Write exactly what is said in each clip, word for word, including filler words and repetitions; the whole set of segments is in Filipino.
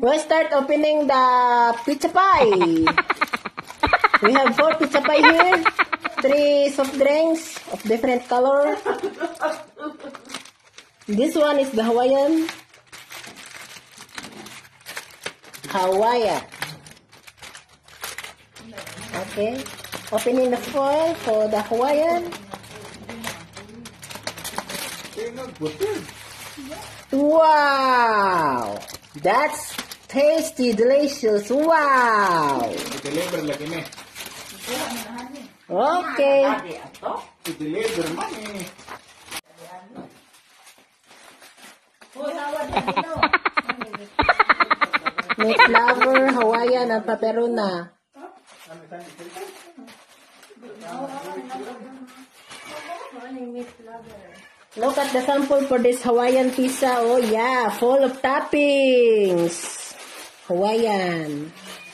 We'll start opening the pizza pie. We have four pizza pie here. Three soft drinks of different color. This one is the Hawaiian. Hawaiian. Okay. Opening the foil for the Hawaiian. Wow! That's tasty, delicious. Wow! Okay. Meat lover, Hawaiian, and pepperona. Look at the sample for this Hawaiian pizza. Oh yeah, full of toppings. Hawaiian.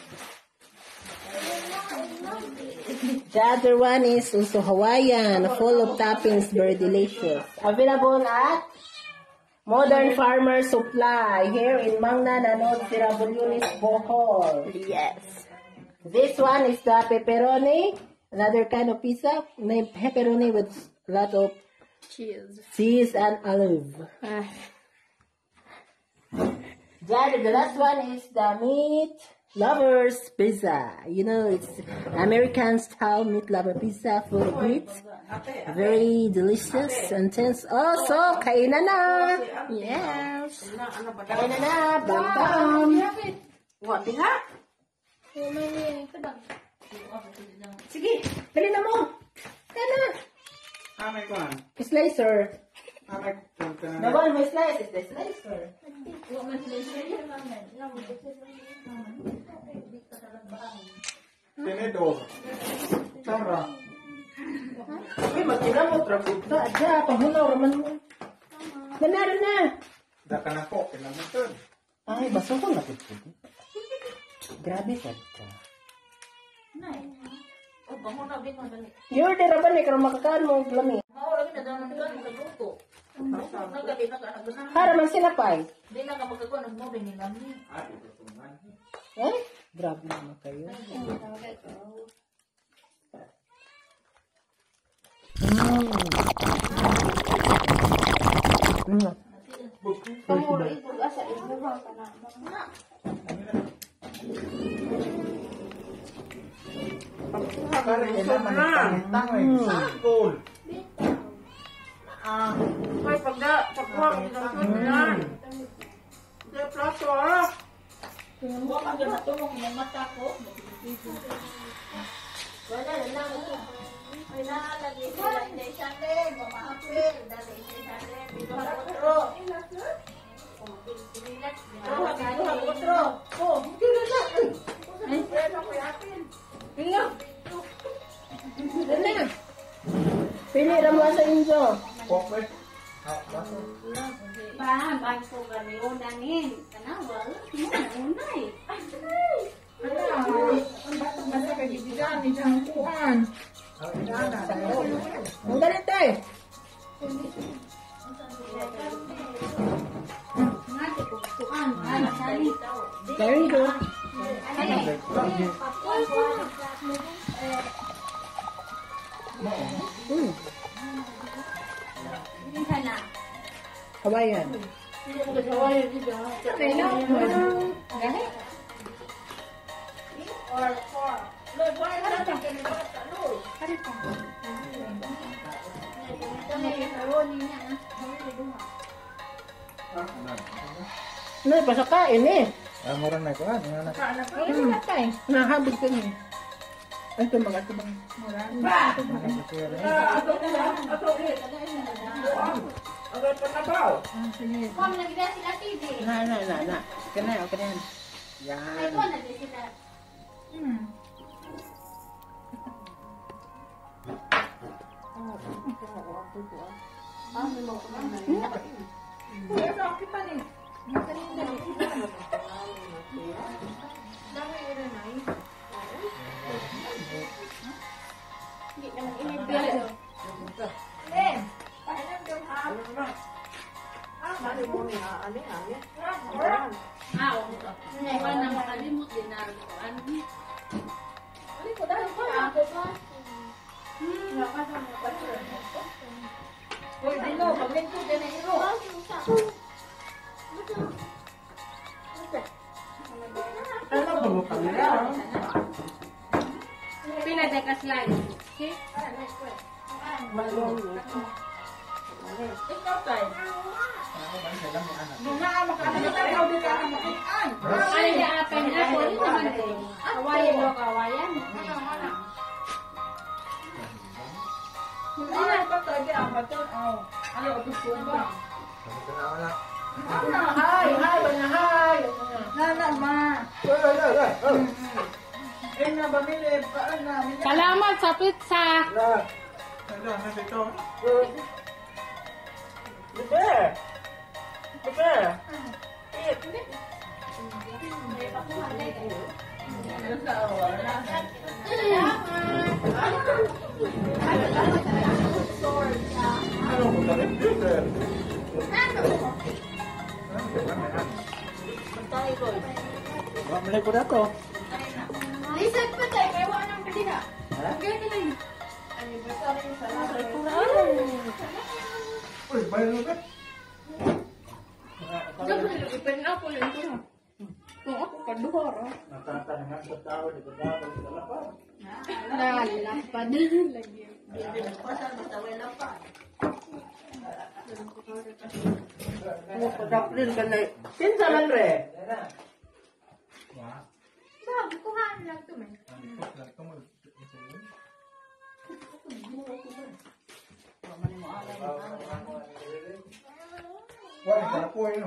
The other one is also Hawaiian, full of toppings, very delicious. Available at Modern Farmer Supply here in Mangna, Nanod, Sirabulinis, Bohol. Yes. This one is the pepperoni, another kind of pizza. Named pepperoni with a lot of Cheers. cheese and olive. Uh, Then the last one is the meat lovers pizza. You know, it's American style meat lover pizza full of meat. Very delicious and tense. Also, kainan na. yes. Kainan na. Bam bam. What the heck? Sige, dali na mo. Kaya na. Amay ko an. Slicer. Amay ko The one who slice is the slicer. Tenedor. Tara. Uy, magkinamot. Rabuta. Diya, panghunaw raman mo. Nanaro na. Da ka na po. Kinamutod. Ay, baso ko na. Grabe ka ka. You're the raban eh, karong makakaan mo lami. Para man sila pa eh. Eh? Grabe naman kayo. Mm. Mm. Sakol. Ah. May pagda. Pagwag. Pagwag. May plato ah. Huwag ang ganatulong yung mata ko. Wala na lang ito. May nakalagay sila. Hindi siya rin. Mamahapil. Dali siya rin. Dito sa kutro. Dito sa kutro. Oh, hindi na na. Tingnan. Dali na. Pili ramuan sa inyo. Pokwe. Ba, bago kami unanin. Kanawal. Unay. Ang batok na sa kagigigan ni Jangkuan. Ang galit eh. Ngati ko tuan. Ano sali? Very good. Mm. Hindi ka na. Hawaiian. May no. Gahe? Or four. Lord, why not ka ni bata, Lord? Hari ka. Ano, pasakain eh. Ah, mura na ko ah. Hmm. Nahabig ka niya. Ay, ito mga ito bang. Agad pa na ba? Mom, nagda sila T V. Na, na, na, na. Okay na, okay na yan. Ay, Yan. ko nagda sila. Hmm. Hindi naman inibigay. Eh, paano yung Ah, oo. Wala na makalimot din na ano ni. Ano ko dahil ko ako pa. Hmm, wala ka na pa. Hoy, dilo, pagmento din na iro. Ano ba mo kanila? Pila de ka slide. Okay? Ikaw tayo. Doon na, makakataw din ka na makitaan. Ay, di apen na po rin naman eh. Kawayan mo, kawayan. Hindi na pa tayo ang baton. Ano, ito po ba? Ano, hi, hi, wala hi. Nana, ma. Eh, na, bamili, paan na. Salamat sa pizza. Ano, nasa ito? Bebe! Bebe! Ano ko talit dito? Bamili ko na to. Listen pa tayo, may wala nang pwede na. Ganyan lang. Uy, bayan mo ka? Ipan ako lang ito. Kung ako kaduhor. Natatanungan sa tao, di ko dapat sa lapad. Nalapad. Daplin ka na. Kinsa man re? Bago, kuhaan lang ito man. Wala ka po yun.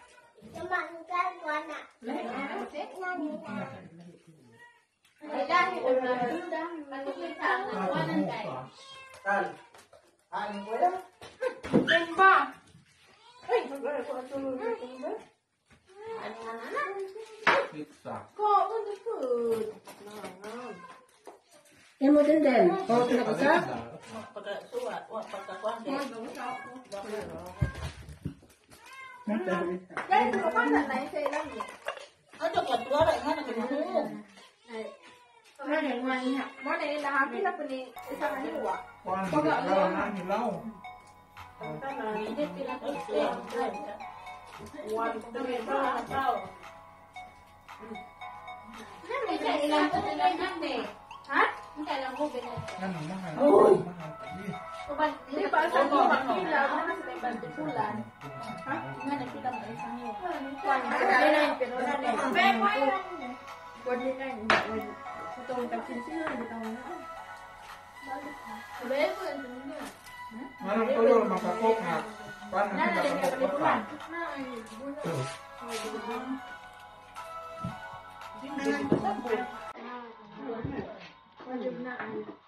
Ay, dahil ko na. Pagkita ang nakuwanan kayo. Tal. Ano ko yan? Tempa! Ay, magkaya ko ang tulog dito ba? Ano nga na? Pizza. Ko, ano food? Yan mo din din. O, pinakasa? Pagkasuwa, pagkakuan din. Dahil ko pa na na isa ilang niya. Ano ka, tuwara nga na kinuhulog. Ano yung maniha? Mo na yung lahapin na po ni isang haliwa. Kuan, nagkakaroon na hilaw. Hindi sila kasi. One, three, four, five. Ano yung ilang po sila nande? Ha? Ang kailang ko binasa. Ano, mahal. Uy! Mahal. Di ba sa ko makila mo na sa ibang tikulan? Ha? Nga nakita mo isang iyo. forty-nine pero na na. forty-nine. Itong tagsinsino, hindi ka mo na. Sabi ko, ito niya. Anong tulog, makakok nga. Paano Na, kita nalagyan ka makakok palikuran. pa? Na, ay, buno. Ay, buno. Hindi na sabon. Wajib na, ay.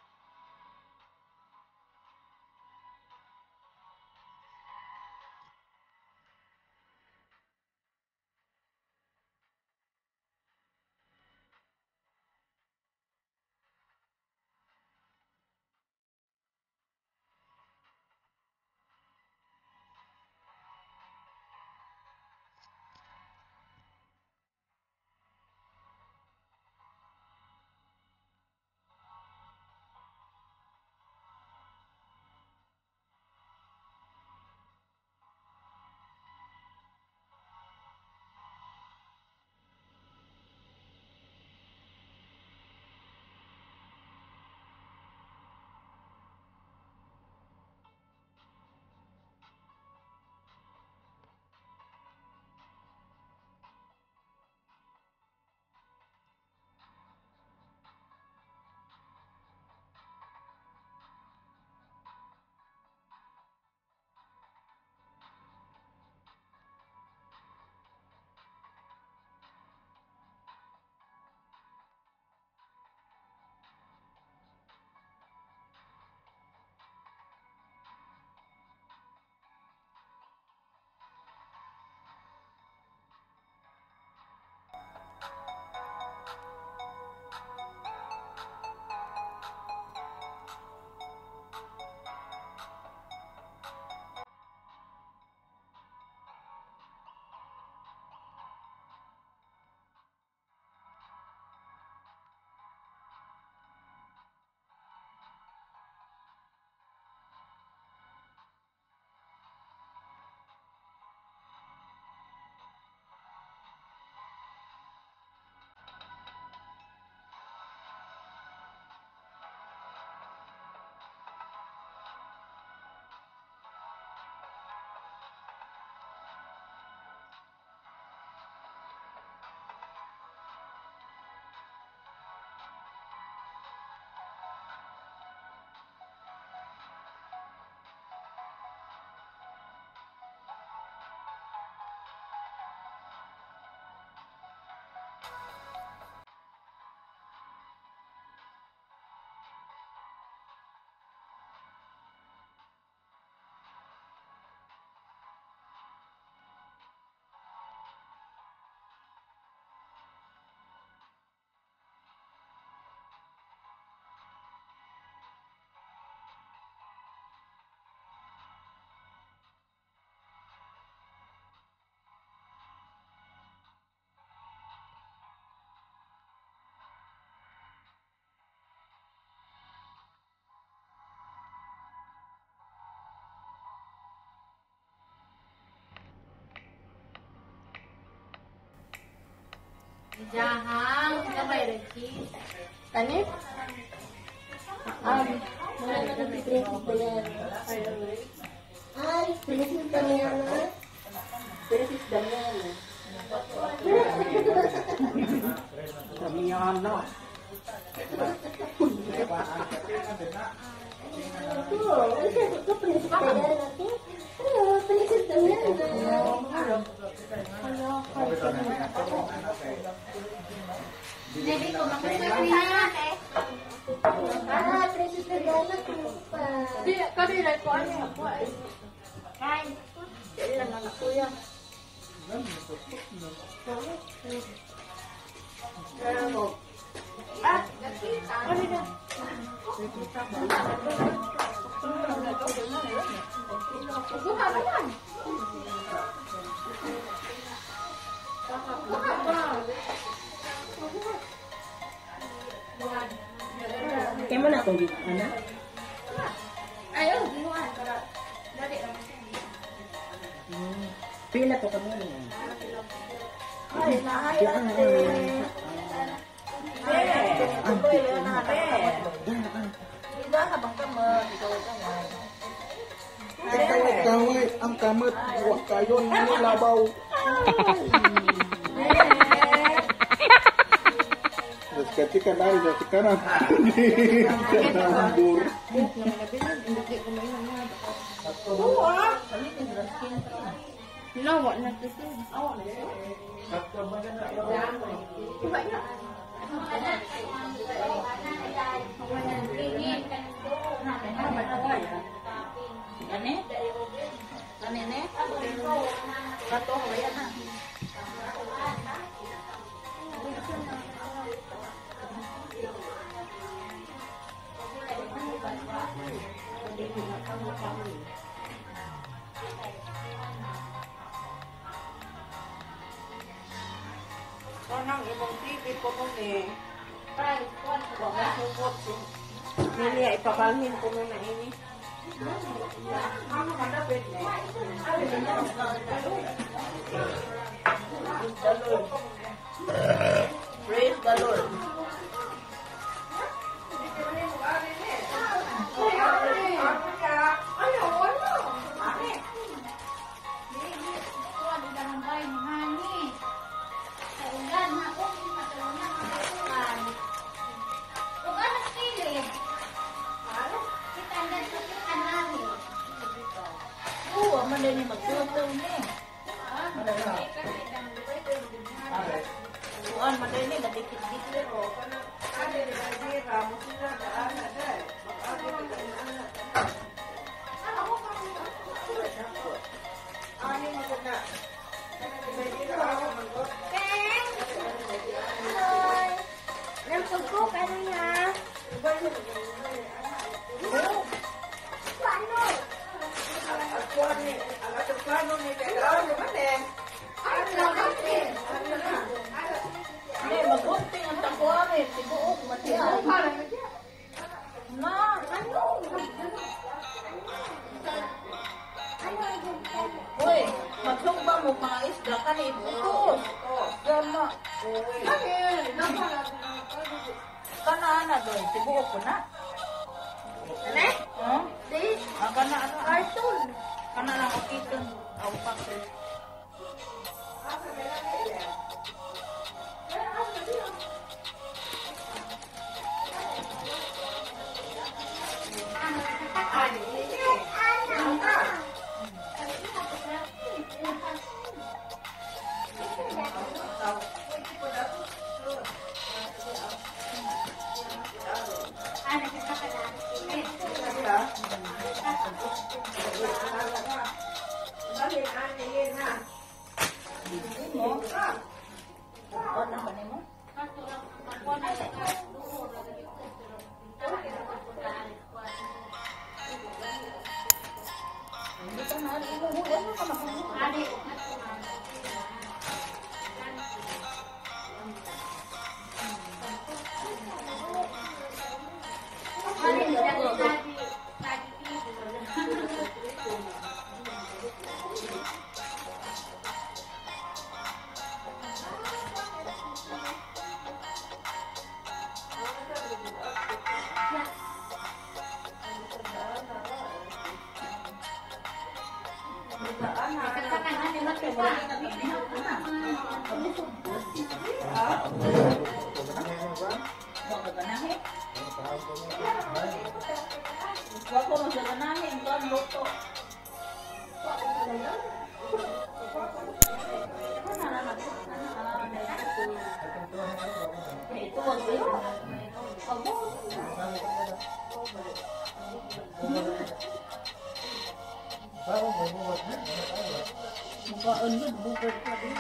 Jahang, gamay rin cheese. Kani? Um, mga nag-princess Diana. Ay, Princess Diana. Princess Diana. Damiana. Ito, ito Princess Diana. Ano, Princess Diana. Hindi ko makasama niya. Ah, Princess Diana. Hindi, kanila ko ano yung po ay. Kain. Kailan na na kuya. Ah, ano na? Buka ba yan? Buka ba? Kaya mo na itong dito, anak? Ayaw, ginuan. Para, dali lang. Pila to kami na. Ay, nahay ate. Be, ako yun na be. Ida ka bang kamot? Ikaw ka nga. Kaway-kaway ang kamot, huwag kayo nilabaw. Ketika naik dari kanan, mundur. Nawa na kasi. Awa na siya. Gani? Gani ne? Kato ko yan ha. Kanang ibang T V ko mo ni. Huwag na sumot. Nili, ipakalhin ko muna ini. Ano ka na, pwede? Praise the Lord. Oo, madali magsuto ni. Kuan madali gadikit-dikit ro. Ano ni dali ra mo sila daan na dai. Mag-agi ka na. Ano ko pa ko? Ani mo kana. Nang ko pero niya. Kuan ni, ang atong plano ni kailangan ni Manen. Ano na kasi? Ano na? Ni magunting ang takuan ni tibuok matiya. Na, ano? Uy, magsumba mo mga isda ka ni putos. Gama. Kana na doon, tibuok ko na. Ano? Huh? Ah, kana ano? Cartoon. Kana lang ang kitchen. Aw, pakit. Magaganahin. Huwag ko magaganahin. Ito ang luto. Ito wag ito. Abo. Maka-unod, bukod pa rin.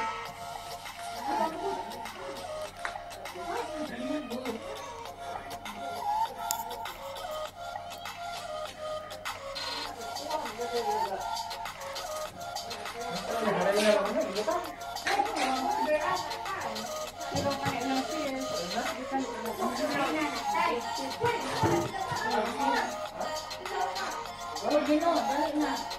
Oh, Gino, dali na.